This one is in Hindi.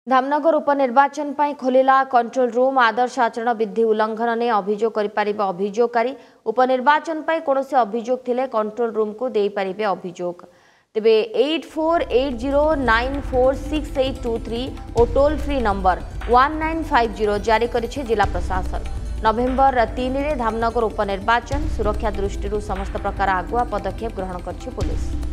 धामनगर उपनिर्वाचन पर खोलिला कंट्रोल रूम। आदर्श आचरण विधि उल्लंघन ने अभियोग करिपारिबे अभियोगकारी। उपनिर्वाचन पर कौन से अभियोग थिले कंट्रोल रूम को दे पारिबे अभियोग। तेबे 8480946823 और टोल फ्री नंबर 1950 जारी करिछि जिला प्रशासन। नवेम्बर 3 रे धामनगर उपनिर्वाचन सुरक्षा दृष्टि समस्त प्रकार आगुआ पदक्षेप ग्रहण करछि पुलिस।